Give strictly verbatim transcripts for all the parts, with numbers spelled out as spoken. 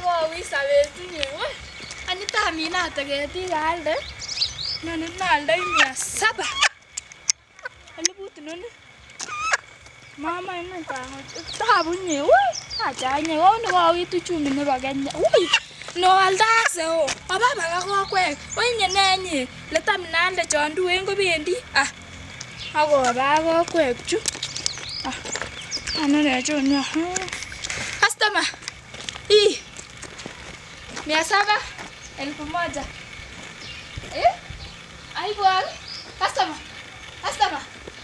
Kakowis sabet inye. Anita aminate ketik alde. Nani nalde mia saba. Eliput nini. Mama ina tango. Tabu nye. Woi. Acha nye. Ono kawitu chumi nebo Kenya. Woi. No aldaakse o. Aba baka kokwek. Woi nye nenye. Leta minalde chondu engo bendi. Ah. Ako ba kokwek chu. Ah. Ano ne chonyo. Customer. Hii. Mia saba. Elfu moja. Eh? Ai bwag. Customer. Customer.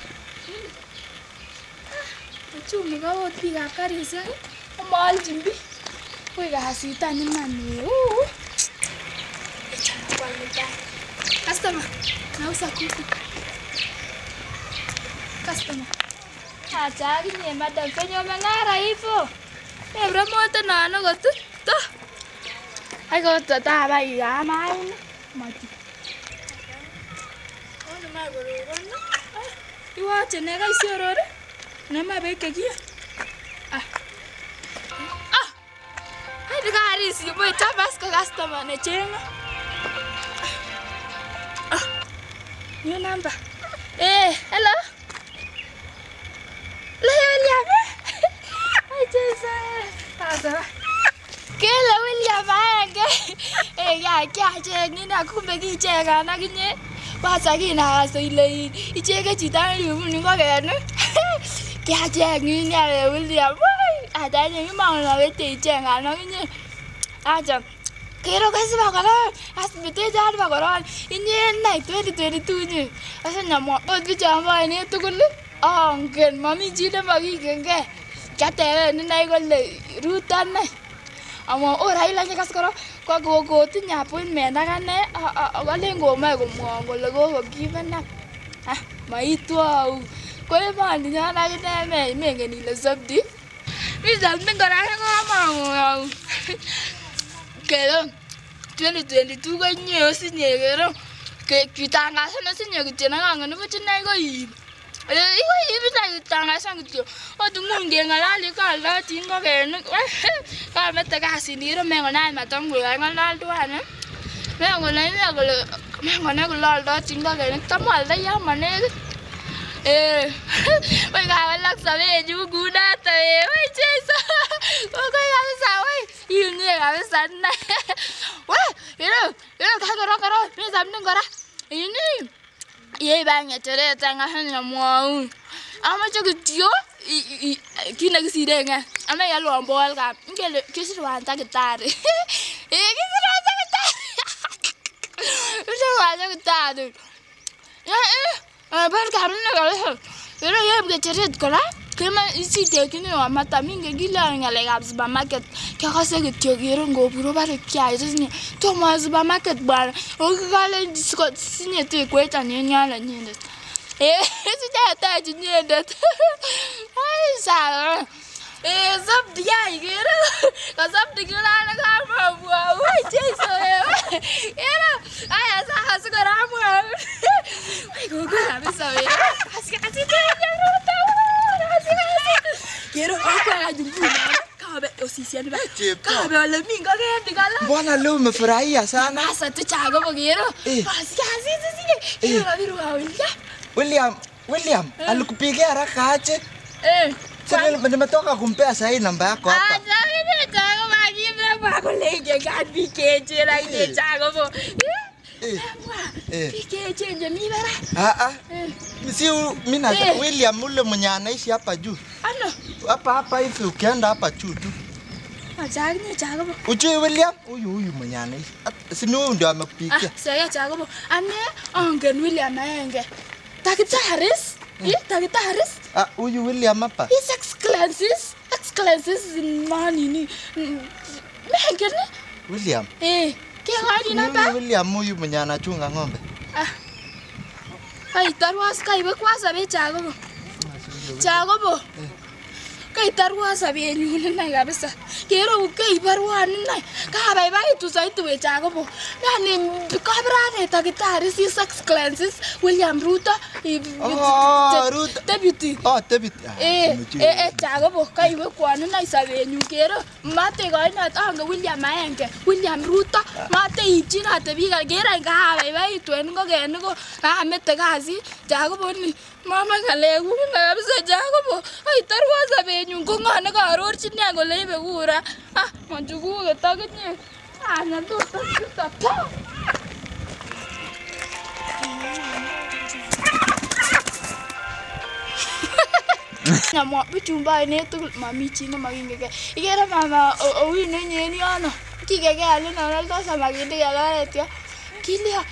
Chumi ka ot biikab karisiek komoolchin biik. Ui kasit any iman uu. Customer. Nauza kuku. Customer. Acha akinye madam penyo mang'ara hivyo. Ebra moto nono kotu. To. Ai koto taba igama ini. Mati. Ono magororo. Iwache nega isiorore. Nama beke kia. Ah. Ah. Hai de gari si boy tabas ka customer ne chenga. Ah. New number. Eh, hello. Le William. Ai Jesus. Asa. Kele William aenge. Eh ya kya chengi na kumbe ki chenga na kinye. Basa kina so ile icheke chita ni ni ko genu. Kya chengi ni ale William. Ada ni mang la wete chenga na kinye. Aja. Kero kasi bagara. Asbite jar bagara. Inye nai twenty twenty-two ni. Asa nyamo ot bichamba ni tukul. Ongen mami jine magi genge. Kate ni nai golle RUTO nai. Amo ora ila nya kaskoro kwa go go tinya appointment akane wale ngoma komwa kole go given up. Ah maitu au. Kole mandi nyana kine me mengen ile sabdi. Mizal mingora ngoma. Kero twenty twenty-two ko nyo sinye kero ke kitangazo no sinye kitena ngane ko chinai ko yi. Iko yi bita kitangazo ngityo. Otungunge ngalali ka la tingo kene. Ka mete kasi ndiro mengo na matongo ngalal duane. Mengo na mengo mengo na kulal do tingo kene tamal da ya mane. Eh. Wai ga lak sabe ju guda ta e. Wai chesa. Ko ko ga sa wai. Yuni ga sa na. Wai, iro, iro ka garo garo. Ni samne gora. Ini. Ye bang etere tanga hanya mo. Ama chukutio kina kisirenga. Ama ya lombol ka. Ngele kisirwa ntakitari. Eh kisirwa ntakitari. Kisirwa ntakitari. Ya eh. Bar kamne galo. Pero ye mgetere kola. Kema isi tekini wa mata mingi gila ngale gab supermarket. Kya kase kityo gero ngoburo bare kya isini. To ma supermarket bar. O gale disko sinye te kweta nyanya nyende. Eh, sija ta nyende. Ai sa. Eh, sab dia gero. Ka sab digila na ka ma bua. Wai jeso eh. Era. Ai asa hasukara mu. Ai go go abisa we. Aska asite nyaro ta. Quiero para jumuna. Kabe osisia ni ba. Kabe wala minga kendi kala. Mbona leo umefurahia sana? Sasa tuchago bogero. Asi asi asi. Quiero babiru William. William, William, alikupigia haraka aje? Eh. Sasa nimetoka kumpea sahi namba yako hapa. Ah, sasa ni chago majibu kwa kolege gadi keje la ile chago bo. Eh. Eh. Keje nje mibara. Ah ah. Si mimi na William ule mwenye anaishi hapa juu. Ano? Hapa hapa hivi ukienda hapa juu tu. Acha ni chago bo. Ujui William? Huyu huyu mwenye anaishi. Si ni huyu ndio amekupikia. Ah, sasa chago bo. Ane ongen William aenge. Takitaris? Eh, takitaris? Ah, huyu William hapa. His excellencies, excellencies in money ni. Mengen? William. Eh, kaya ni namba? William huyu mwenye anachunga ng'ombe. Ah. Ai tarwas kai ba kwa sabe chago bo. Chago bo. kaitarwa sabenyun inai kabisa. Kero keibarwan inai. Kabaibaitu saiti we Jacobo. Yani kabrane takitari si sex cleanses William Ruto. Oh, Ruto. Deputy. Oh, deputy. Eh, eh, eh, Jacobo kaiwe kwan inai sabenyun kero. Mate koinat ange William aenge. William Ruto. Mate ichinate biik kero kabaibaitu en ngoken ko kamete kasi. Jacobo ni mama ngalekuk kabisa Jacobo. Ai tarwa sabenyun ko ngo ne kaarorchini kole ibe kura. Ah, manjukuket akinye. Ah, nyatuta tuta. Nyamwa bichumba ine tugul mami chi ne makingeke. Ikere mama owino nyen yono. Kikeke ale no naldo samakinde yaloret yo. Kilio.